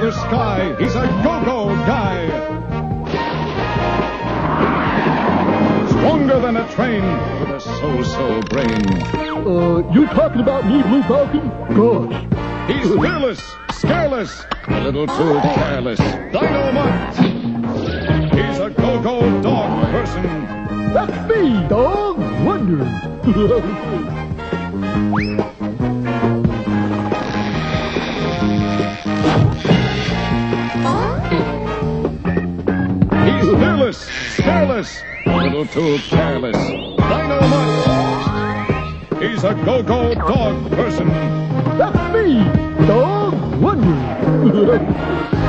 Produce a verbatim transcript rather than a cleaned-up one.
the sky. He's a go-go guy. Stronger than a train with a so-so brain. Uh, you talking about me, Blue Falcon? Gosh. He's fearless, scareless, a little too careless. Dynomutt. He's a go-go dog person. That's me, Dog Wonder. He's fearless, careless, a little too careless. Dynomutt. He's a go-go dog person. That's me, Dog Wonder.